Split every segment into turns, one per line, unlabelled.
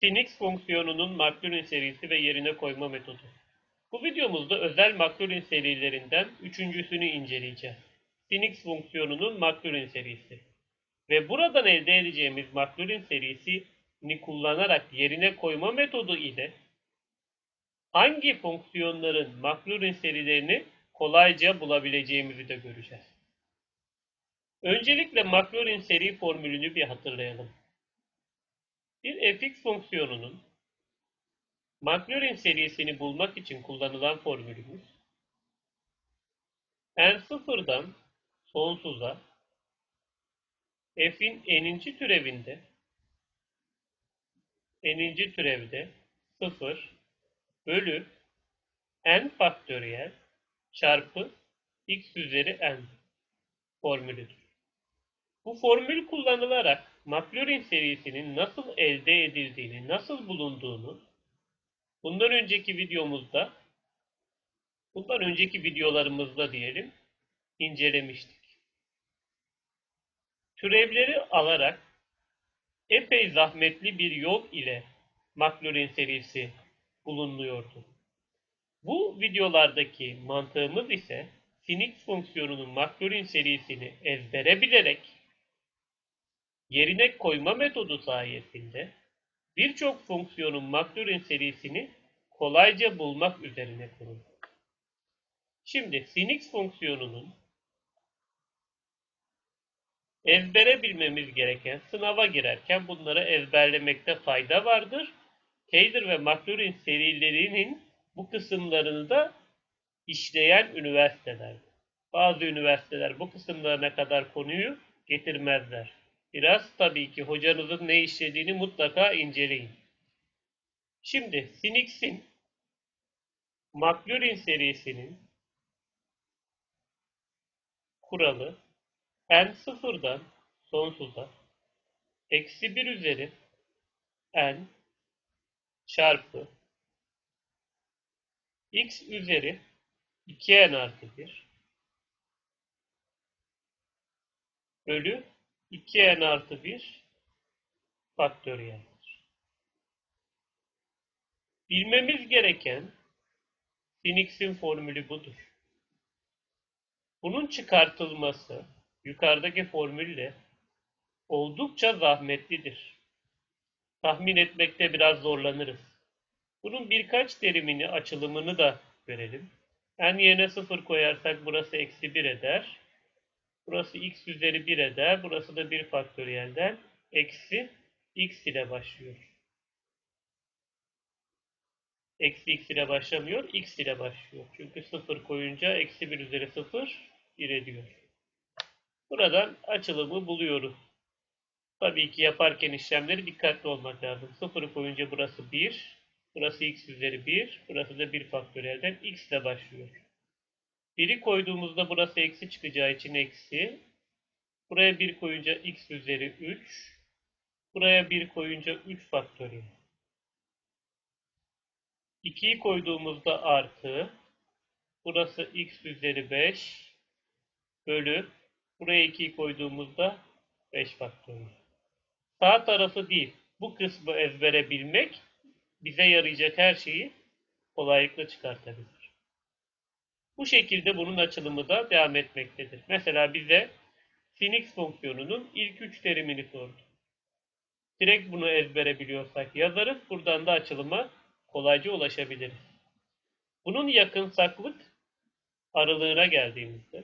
Sinx fonksiyonunun Maclaurin serisi ve yerine koyma metodu. Bu videomuzda özel Maclaurin serilerinden üçüncüsünü inceleyeceğiz. Sinx fonksiyonunun Maclaurin serisi. Ve buradan elde edeceğimiz Maclaurin serisini kullanarak yerine koyma metodu ile hangi fonksiyonların Maclaurin serilerini kolayca bulabileceğimizi de göreceğiz. Öncelikle Maclaurin seri formülünü bir hatırlayalım. Bir fx fonksiyonunun Maclaurin serisini bulmak için kullanılan formülümüz n sıfırdan sonsuza f'in n'inci türevde 0 bölü n faktöriyel çarpı x üzeri n formülüdür. Bu formül kullanılarak Maclaurin serisinin nasıl elde edildiğini, nasıl bulunduğunu bundan önceki videolarımızda diyelim incelemiştik. Türevleri alarak epey zahmetli bir yol ile Maclaurin serisi bulunuyordu. Bu videolardaki mantığımız ise Sinx fonksiyonunun Maclaurin serisini ezbere bilerek yerine koyma metodu sayesinde birçok fonksiyonun Maclaurin serisini kolayca bulmak üzerine kuruldu. Şimdi Sinx fonksiyonunun ezbere bilmemiz gereken, sınava girerken bunları ezberlemekte fayda vardır. Taylor ve Maclaurin serilerinin bu kısımlarını da işleyen üniversiteler. Bazı üniversiteler bu kısımlarına kadar konuyu getirmezler. Biraz tabii ki hocanızın ne işlediğini mutlaka inceleyin. Şimdi Sinx'in Maclaurin serisinin kuralı n sıfırdan sonsuza eksi 1 üzeri n çarpı x üzeri 2n artı 1 bölü 2n artı 1 faktöriyeldir. Bilmemiz gereken Sinx'in formülü budur. Bunun çıkartılması yukarıdaki formülle oldukça zahmetlidir. Tahmin etmekte biraz zorlanırız. Bunun birkaç terimini, açılımını da verelim. N yerine 0 koyarsak burası eksi 1 eder. Burası x üzeri 1 eder. Burası da 1 faktöriyelden eksi x ile başlıyor. Eksi x ile başlamıyor, x ile başlıyor. Çünkü 0 koyunca eksi 1 üzeri 0 1 ediyor. Buradan açılımı buluyoruz. Tabii ki yaparken işlemleri dikkatli olmak lazım. 0 koyunca burası 1, burası x üzeri 1, burası da 1 faktöriyelden x ile başlıyor. 1'i koyduğumuzda burası eksi çıkacağı için eksi. Buraya 1 koyunca x üzeri 3, buraya 1 koyunca 3 faktöriyel. 2'yi koyduğumuzda artı, burası x üzeri 5 bölü, buraya 2'yi koyduğumuzda 5 faktöriyel. Sağ tarafı değil, bu kısmı ezbere bilmek bize yarayacak her şeyi kolaylıkla çıkartabilir. Bu şekilde bunun açılımı da devam etmektedir. Mesela bize Sinx fonksiyonunun ilk 3 terimini sordu. Direkt bunu ezbere biliyorsak yazarız. Buradan da açılıma kolayca ulaşabiliriz. Bunun yakınsaklık aralığına geldiğimizde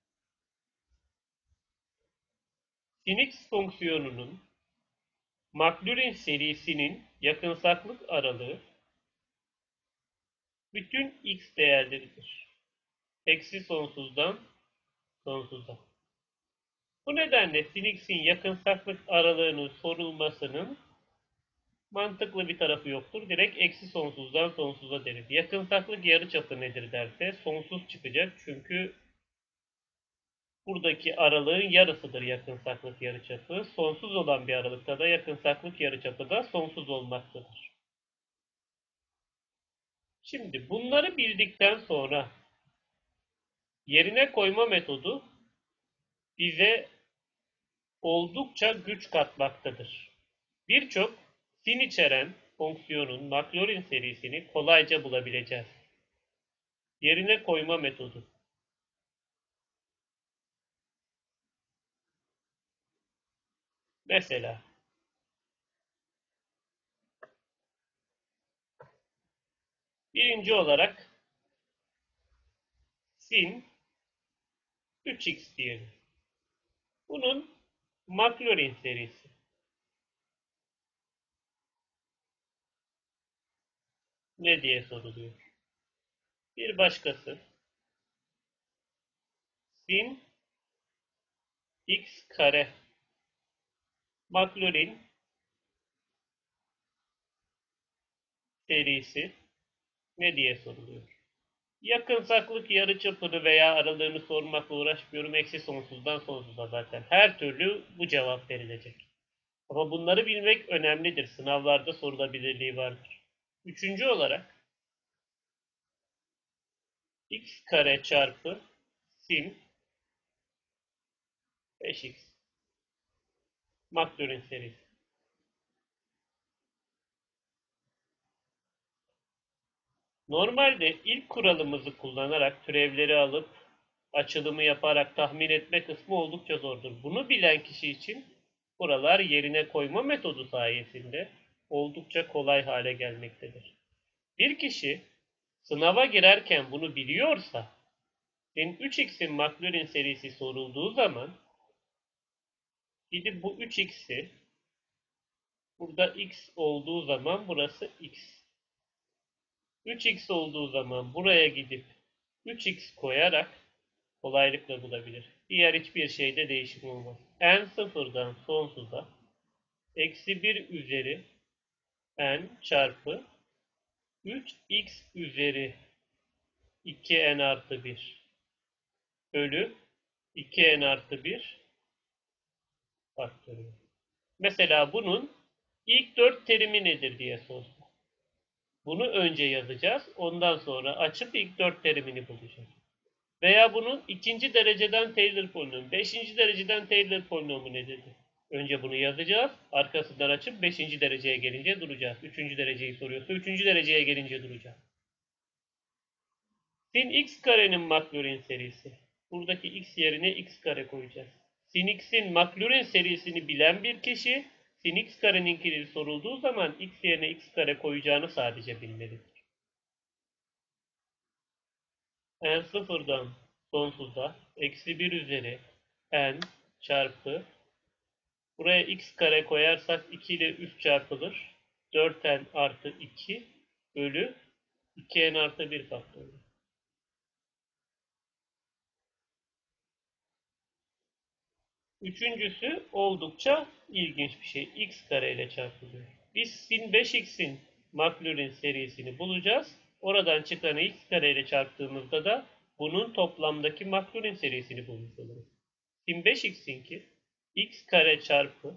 Sinx fonksiyonunun Maclaurin serisinin yakınsaklık aralığı bütün x değerleridir. Eksi sonsuzdan sonsuza. Bu nedenle Sinx'in yakınsaklık aralığının sorulmasının mantıklı bir tarafı yoktur. Direkt eksi sonsuzdan sonsuza deriz. Yakınsaklık yarıçapı nedir derse sonsuz çıkacak. Çünkü buradaki aralığın yarısıdır yakınsaklık yarıçapı. Sonsuz olan bir aralıkta da yakınsaklık yarıçapı da sonsuz olmaktadır. Şimdi bunları bildikten sonra yerine koyma metodu bize oldukça güç katmaktadır. Birçok sin içeren fonksiyonun Maclaurin serisini kolayca bulabileceğiz. Yerine koyma metodu. Mesela birinci olarak sin 3x diyelim. Bunun Maclaurin serisi. Ne diye soruluyor. Bir başkası sin x kare Maclaurin serisi ne diye soruluyor. Yakınsaklık yarıçapını veya aralığını sormakla uğraşmıyorum. Eksi sonsuzdan sonsuza zaten. Her türlü bu cevap verilecek. Ama bunları bilmek önemlidir. Sınavlarda sorulabilirliği vardır. Üçüncü olarak x kare çarpı sin 5x. Maclaurin serisi. Normalde ilk kuralımızı kullanarak türevleri alıp açılımı yaparak tahmin etme kısmı oldukça zordur. Bunu bilen kişi için buralar yerine koyma metodu sayesinde oldukça kolay hale gelmektedir. Bir kişi sınava girerken bunu biliyorsa, senin 3x'in Maclaurin serisi sorulduğu zaman gidip bu 3x'i burada x olduğu zaman burası x. 3x olduğu zaman buraya gidip 3x koyarak kolaylıkla bulabilir. Diğer hiçbir şeyde değişim olmaz. N sıfırdan sonsuza eksi 1 üzeri n çarpı 3x üzeri 2n artı 1 bölü 2n artı 1 faktörü. Mesela bunun ilk 4 terimi nedir diye sorsa. Bunu önce yazacağız. Ondan sonra açıp ilk 4 terimini bulacağız. Veya bunun ikinci dereceden Taylor polinomu, beşinci dereceden Taylor polinomu nedir? Önce bunu yazacağız. Arkasından açıp beşinci dereceye gelince duracağız. Üçüncü dereceyi soruyorsa üçüncü dereceye gelince duracağız. Sin x karenin Maclaurin serisi. Buradaki x yerine x kare koyacağız. Sin x'in Maclaurin serisini bilen bir kişi sin x kareninkini sorulduğu zaman x yerine x kare koyacağını sadece bilmelidir. N sıfırdan sonsuza eksi 1 üzeri n çarpı buraya x kare koyarsak 2 ile 3 çarpılır. 4n artı 2 bölü 2n artı 1 faktörü. Üçüncüsü oldukça ilginç bir şey. X kare ile çarpılıyor. Biz sin 5x'in Maclaurin serisini bulacağız. Oradan çıkanı x kare ile çarptığımızda da bunun toplamdaki Maclaurin serisini bulmuş oluruz. Sin 5x'inki x kare çarpı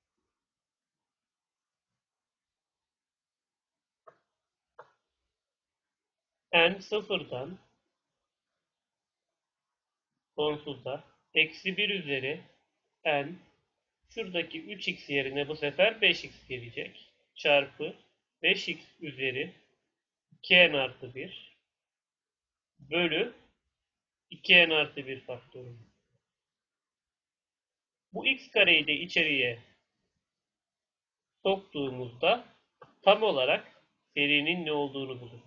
n sıfırdan sonsuza eksi 1 üzeri n şuradaki 3x yerine bu sefer 5x gelecek. Çarpı 5x üzeri 2n artı 1 bölü 2n artı 1 faktörü. Bu x kareyi de içeriye soktuğumuzda tam olarak serinin ne olduğunu bulur.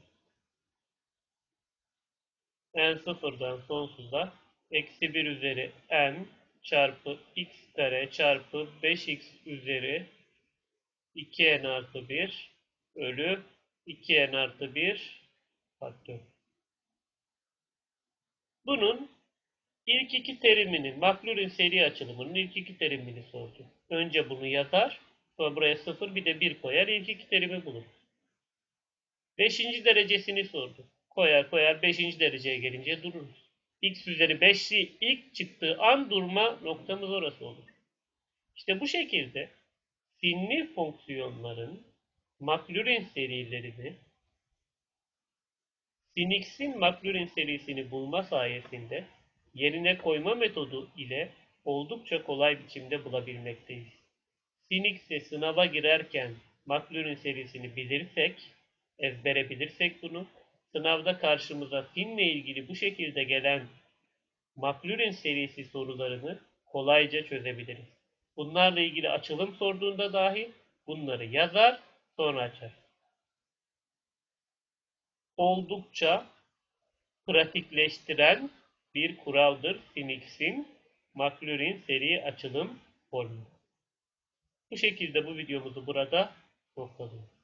N sıfırdan sonsuza eksi 1 üzeri n çarpı x kare çarpı 5x üzeri 2n artı 1 bölü 2n artı 1 faktör. Bunun ilk iki terimini, Maclaurin seri açılımının ilk iki terimini sordu. Önce bunu yazar, sonra buraya 0 bir de 1 koyar, ilk iki terimi bulur. Beşinci derecesini sordu. Koyar koyar 5. dereceye gelince dururuz. X üzeri 5'i ilk çıktığı an durma noktamız orası olur. İşte bu şekilde sinli fonksiyonların Maclaurin serilerini sin x'in Maclaurin serisini bulma sayesinde yerine koyma metodu ile oldukça kolay biçimde bulabilmekteyiz. Sin x'e sınava girerken Maclaurin serisini bilirsek, ezbere bilirsek bunu, sınavda karşımıza finle ilgili bu şekilde gelen Maclaurin serisi sorularını kolayca çözebiliriz. Bunlarla ilgili açılım sorduğunda dahi bunları yazar, sonra açar. Oldukça pratikleştiren bir kuraldır Phoenix'in Maclaurin seri açılım formülü. Bu şekilde bu videomuzu burada noktalıyoruz.